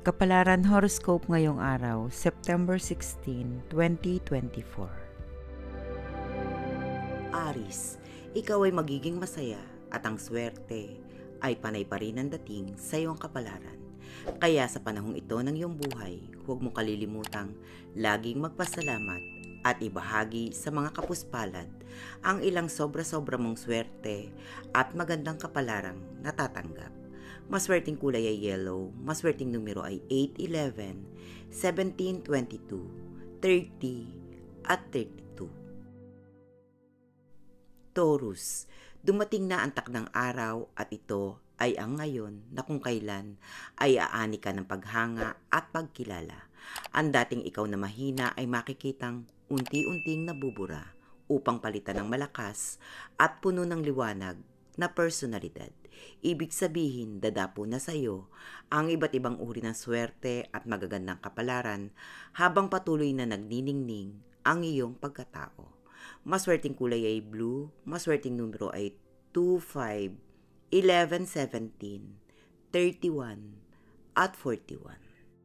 Kapalaran Horoscope ngayong araw, September 16, 2024. Aris, ikaw ay magiging masaya at ang swerte ay panay pa rin ang dating sa iyong kapalaran. Kaya sa panahong ito ng iyong buhay, huwag mo kalilimutang laging magpasalamat at ibahagi sa mga kapuspalad ang ilang sobra-sobra mong swerte at magandang kapalarang natatanggap. Maswerteng kulay ay yellow, maswerteng numero ay 8, 11, 17, 22, 30 at 32. Taurus, dumating na ang takdang araw at ito ay ang ngayon na kung kailan ay aani ka ng paghanga at pagkilala. Ang dating ikaw na mahina ay makikitang unti-unting nabubura upang palitan ng malakas at puno ng liwanag na personalidad. Ibig sabihin, dadapo na sa iyo ang iba't ibang uri ng swerte at magagandang kapalaran habang patuloy na nagniningning ang iyong pagkatao. Maswerteng kulay ay blue, maswerteng numero ay 2, 5, 11, 17, 31 at 41.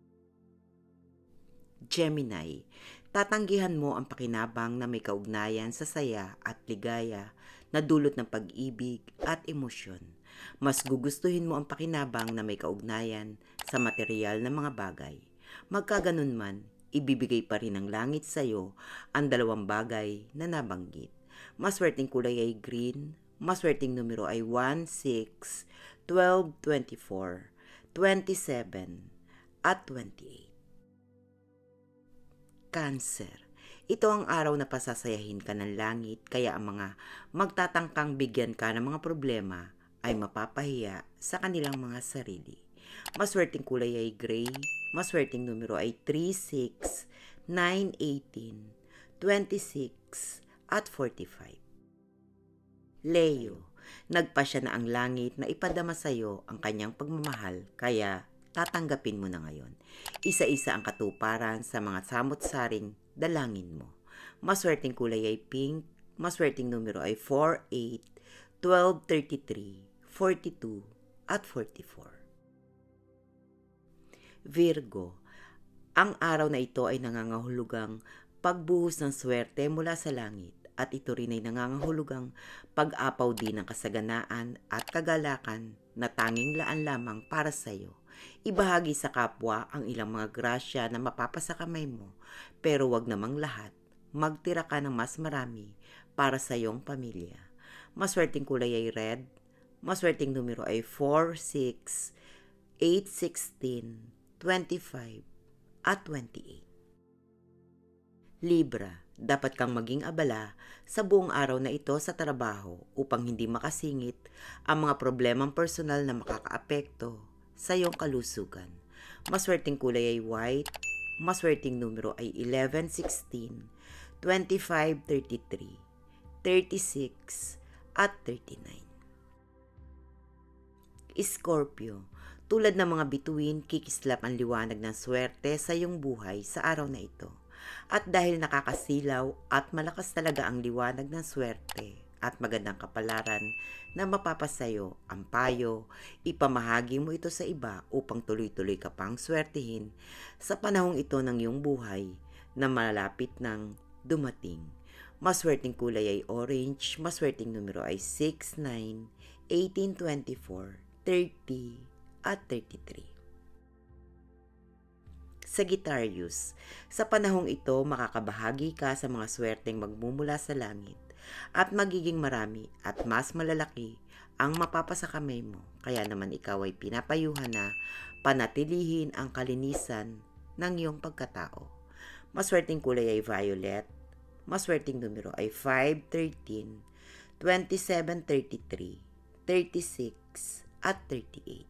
Gemini, tatanggihan mo ang pakinabang na may kaugnayan sa saya at ligaya na dulot ng pag-ibig at emosyon. Mas gugustuhin mo ang pakinabang na may kaugnayan sa material na mga bagay. Magkaganon man, ibibigay pa rin ng langit sa iyo ang dalawang bagay na nabanggit. Maswerteng kulay ay green, maswerteng numero ay 1, 6, 12, 24, 27 at 28. Cancer, ito ang araw na pasasayahin ka ng langit kaya ang mga magtatangkang bigyan ka ng mga problema ay mapapahiya sa kanilang mga sarili. Maswerteng kulay ay gray, maswerteng numero ay 3, 6, 9, 18, 26 at 45. Leo, nagpasya na ang langit na ipadama sa iyo ang kanyang pagmamahal kaya tatanggapin mo na ngayon. Isa-isa ang katuparan sa mga samot-saring dalangin mo. Maswerteng kulay ay pink, maswerteng numero ay 4, 8, 12, 33, 42 at 44. Virgo, ang araw na ito ay nangangahulugang pagbuhos ng swerte mula sa langit at ito rin ay nangangahulugang pag-apaw din ng kasaganaan at kagalakan na tanging laan lamang para sa iyo. Ibahagi sa kapwa ang ilang mga grasya na mapapasa kamay mo, pero wag namang lahat. Magtira ka ng mas marami para sa iyong pamilya. Maswerteng kulay ay red, maswerteng numero ay 4, 6, 8, 16, 25 at 28. Libra, dapat kang maging abala sa buong araw na ito sa trabaho upang hindi makasingit ang mga problemang personal na makakaapekto sa iyong kalusugan. Maswerteng kulay ay white, maswerteng numero ay 11, 16, 25, 33, 36 at 39. Scorpio, tulad ng mga bituin, kikislap ang liwanag ng swerte sa iyong buhay sa araw na ito. At dahil nakakasilaw at malakas talaga ang liwanag ng swerte at magandang kapalaran na mapapasayo ang payo, ipamahagi mo ito sa iba upang tuloy-tuloy ka pang swertihin sa panahong ito ng iyong buhay na malapit nang dumating. Maswerteng kulay ay orange, maswerteng numero ay 6, 9, 18, 24, 30 at 33. Sagittarius, sa panahong ito makakabahagi ka sa mga swerteng magmumula sa langit at magiging marami at mas malalaki ang mapapasa kamay mo. Kaya naman ikaw ay pinapayuhan na panatilihin ang kalinisan ng iyong pagkatao. Maswerteng kulay ay violet, maswerteng numero ay 5, 13, 27, 33, 36 at 38.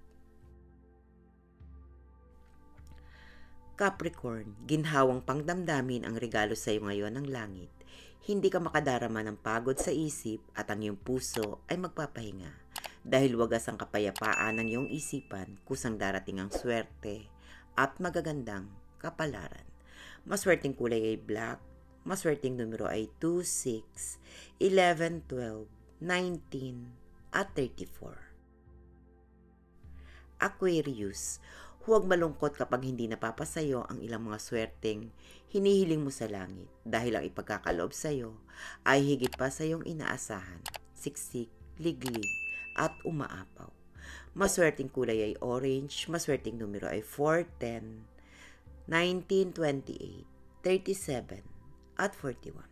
Capricorn, ginhawang pangdamdamin ang regalo sa iyo ngayon ng langit. Hindi ka makadarama ng pagod sa isip at ang iyong puso ay magpapahinga dahil wagas ang kapayapaan ng iyong isipan kusang darating ang swerte at magagandang kapalaran. Maswerteng kulay ay black, maswerteng numero ay 2, 6, 11, 12, 19 at 34. Aquarius, Huwag malungkot kapag hindi napapasayo ang ilang mga swerteng hinihiling mo sa langit dahil ang ipagkakaloob sa'yo ay higit pa sa iyong inaasahan, siksik, liglig, at umaapaw. Maswerteng kulay ay orange, maswerteng numero ay 4, 10, 19, 28, 37, at 41.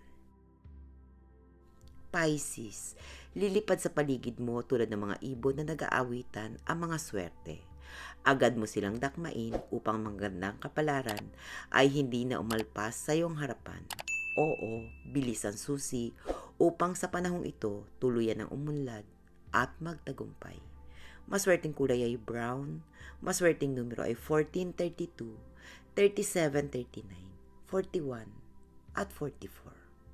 Pisces, lilipad sa paligid mo tulad ng mga ibon na nag-aawitan ang mga swerte. Agad mo silang dakmain upang magandang kapalaran ay hindi na umalpas sa iyong harapan. Oo, bilis ang susi upang sa panahong ito tuluyan ang umunlad at magtagumpay. Maswerteng kulay ay brown, maswerteng numero ay 14, 32, 37, 39, 41, at 44.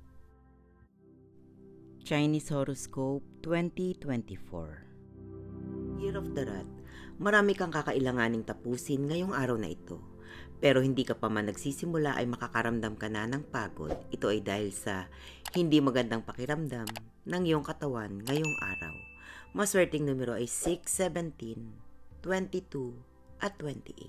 Chinese Horoscope 2024. Year of the Rat, marami kang kakailanganing tapusin ngayong araw na ito. Pero hindi ka pa man nagsisimula ay makakaramdam ka na ng pagod. Ito ay dahil sa hindi magandang pakiramdam ng iyong katawan ngayong araw. Maswerteng numero ay 6, 17, 22, at 28.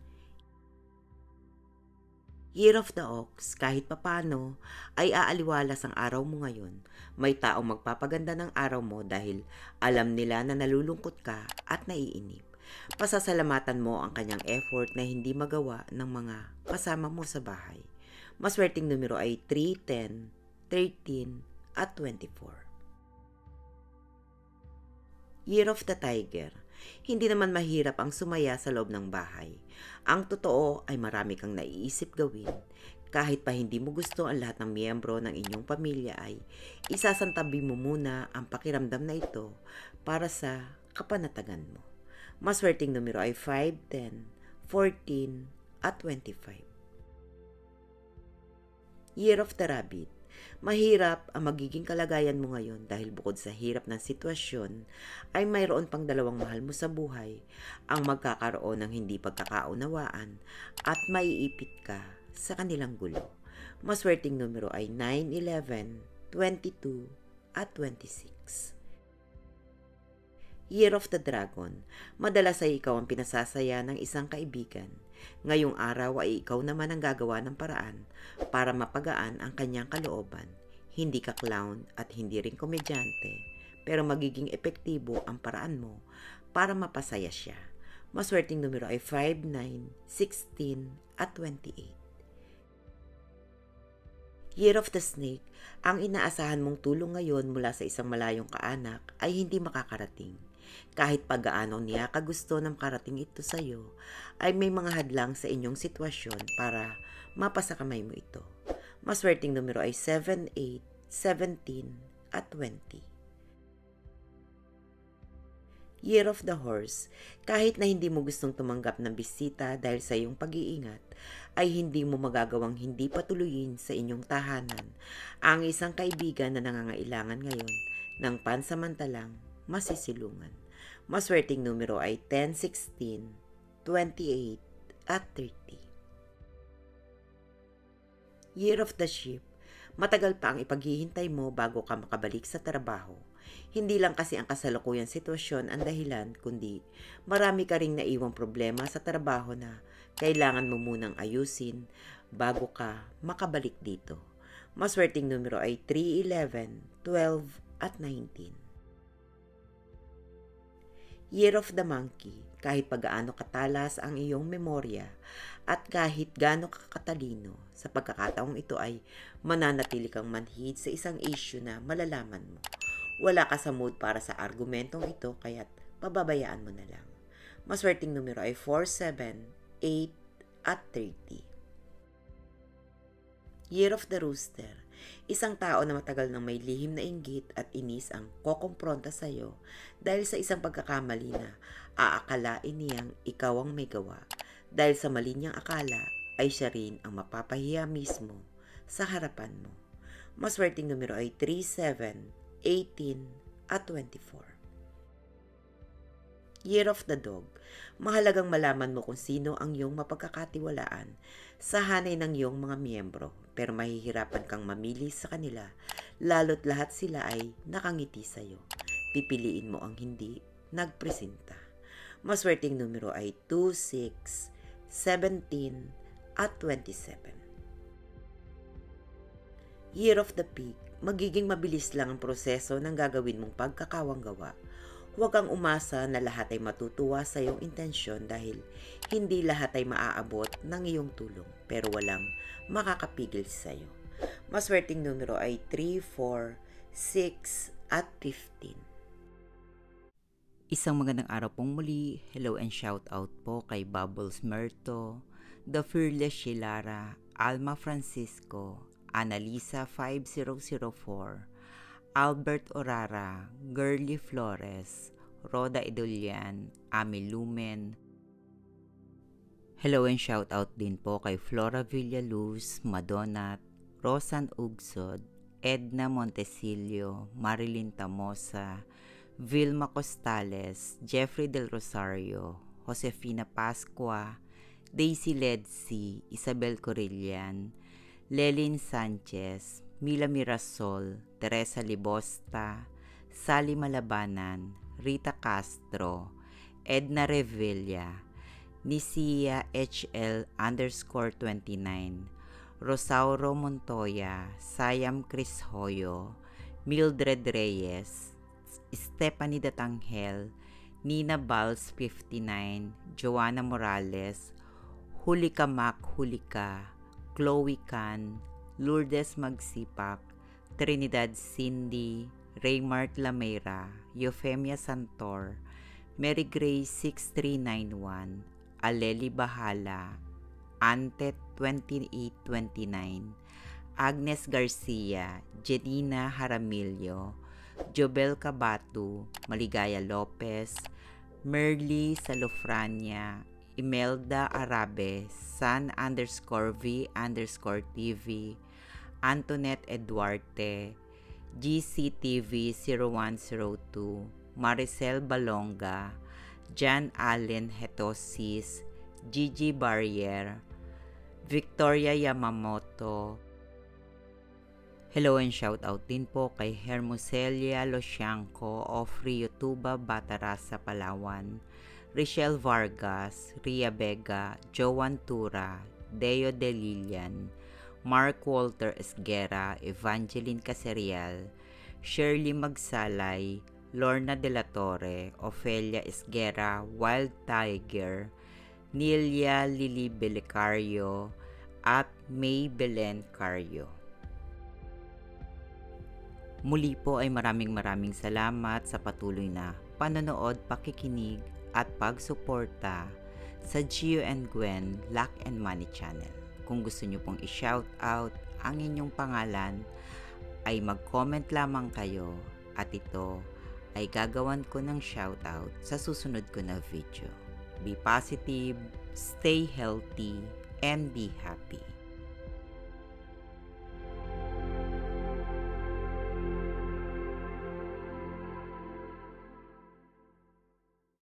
Year of the Ox, kahit papano ay aaliwalas ang araw mo ngayon. May taong magpapaganda ng araw mo dahil alam nila na nalulungkot ka at naiinip. Pasasalamatan mo ang kanyang effort na hindi magawa ng mga kasama mo sa bahay. Maswerteng numero ay 3, 10, 13, at 24. Year of the Tiger, hindi naman mahirap ang sumaya sa loob ng bahay. Ang totoo ay marami kang naiisip gawin. Kahit pa hindi mo gusto ang lahat ng miyembro ng inyong pamilya ay isasantabi mo muna ang pakiramdam na ito para sa kapanatagan mo. Maswerteng numero ay 5, 10, 14, at 25. Year of the Rabbit, mahirap ang magiging kalagayan mo ngayon dahil bukod sa hirap ng sitwasyon ay mayroon pang dalawang mahal mo sa buhay ang magkakaroon ng hindi pagkakaunawaan at maiipit ka sa kanilang gulo. Maswerteng numero ay 9, 11, 22, at 26. Year of the Dragon, madalas ay ikaw ang pinasasaya ng isang kaibigan. Ngayong araw ay ikaw naman ang gagawa ng paraan para mapagaan ang kanyang kalooban. Hindi ka clown at hindi rin komedyante, pero magiging epektibo ang paraan mo para mapasaya siya. Maswerteng numero ay 5, 9, 16, at 28. Year of the Snake, ang inaasahan mong tulong ngayon mula sa isang malayong kaanak ay hindi makakarating. Kahit pag-gaano niya kagusto ng karating ito sa iyo, ay may mga hadlang sa inyong sitwasyon para mapasa kamay mo ito. Maswerteng numero ay 7, 8, 17, at 20. Year of the Horse, kahit na hindi mo gustong tumanggap ng bisita dahil sa iyong pag-iingat, ay hindi mo magagawang hindi patuloyin sa inyong tahanan ang isang kaibigan na nangangailangan ngayon ng pansamantalang masisilungan. Maswerteng numero ay 10, 16, 28, at 30. Year of the Sheep, matagal pa ang ipaghihintay mo bago ka makabalik sa trabaho. Hindi lang kasi ang kasalukuyang sitwasyon ang dahilan, kundi marami ka ring naiwang problema sa trabaho na kailangan mo munang ayusin bago ka makabalik dito. Maswerteng numero ay 3, 11, 12, at 19. Year of the Monkey, kahit pag-aano katalas ang iyong memorya at kahit gaano kakatalino, sa pagkakataong ito ay mananatili kang manhid sa isang issue na malalaman mo. Wala ka sa mood para sa argumentong ito kaya't pababayaan mo na lang. Maswerteng numero ay 4, 7, 8, at 30. Year of the Rooster, isang tao na matagal nang may lihim na inggit at inis ang kokompronta sa iyo dahil sa isang pagkakamali na aakalain niyang ikaw ang may gawa. Dahil sa mali niyang akala ay siya rin ang mapapahiya mismo sa harapan mo. Maswerteng numero ay 3, 7, 18, at 24. Year of the Dog, mahalagang malaman mo kung sino ang iyong mapagkakatiwalaan sa hanay ng iyong mga miyembro, pero mahihirapan kang mamili sa kanila, lalo't lahat sila ay nakangiti sa iyo. Pipiliin mo ang hindi nagpresenta. Maswerteng numero ay 2, 6, 17, at 27. Year of the Pig, magiging mabilis lang ang proseso ng gagawin mong pagkakawanggawa. Huwag kang umasa na lahat ay matutuwa sa iyong intensyon dahil hindi lahat ay maaabot ng iyong tulong pero walang makakapigil sa iyo. Maswerteng numero ay 3, 4, 6, at 15. Isang magandang araw pong muli. Hello and shout out po kay Bubbles Merto, The Fearless Shilara, Alma Francisco, Annalisa 5004, Albert Orara, Girly Flores, Roda Idolian, Ami Lumen. Hello and shout out din po kay Flora Villaluz, Madonat, Rosan Ugsod, Edna Montesilio, Marilyn Tamosa, Vilma Costales, Jeffrey Del Rosario, Josefina Pascua, Daisy Ledsi, Isabel Corillan, Lelin Sanchez, Mila Mirasol, Teresa Libosta, Sally Malabanan, Rita Castro, Edna Revilla, Nisia HL_29, Rosauro Montoya, Sayam Chris Hoyo, Mildred Reyes, Stephanie Datangel, Nina Bals 59, Joanna Morales, Hulika Mac Hulika, Chloe Can, Lourdes Magsipak, Trinidad Cindy, Raymart Lamera, Eufemia Santor, Mary Grace 6391, Aleli Bahala, Antet 2829, Agnes Garcia, Jenina Jaramillo, Jobel Cabatu, Maligaya Lopez, Merly Salofrania, Imelda Arabe, San_V_TV, Antoinette Eduarte, GCTV 0102, Maricel Balonga, Jan Allen Hetosis, Gigi Barrier, Victoria Yamamoto. Hello and shout out din po kay Hermoselia Losianco of Rio Tuba, Batarasa, Palawan, Richelle Vargas, Ria Vega, Joan Tura, Deo De Lilian, Mark Walter Esguera, Evangeline Caserial, Shirley Magsalay, Lorna De La Torre, Ofelia Esguera, Wild Tiger, Nilia Lili Belicario, at May Belen Cario. Muli po ay maraming salamat sa patuloy na panonood, pakikinig at pagsuporta sa Gio and Gwen Luck and Money Channel. Kung gusto nyo pong i-shout out ang inyong pangalan ay mag-comment lamang kayo at ito ay gagawan ko ng shout out sa susunod ko na video. Be positive, stay healthy, and be happy.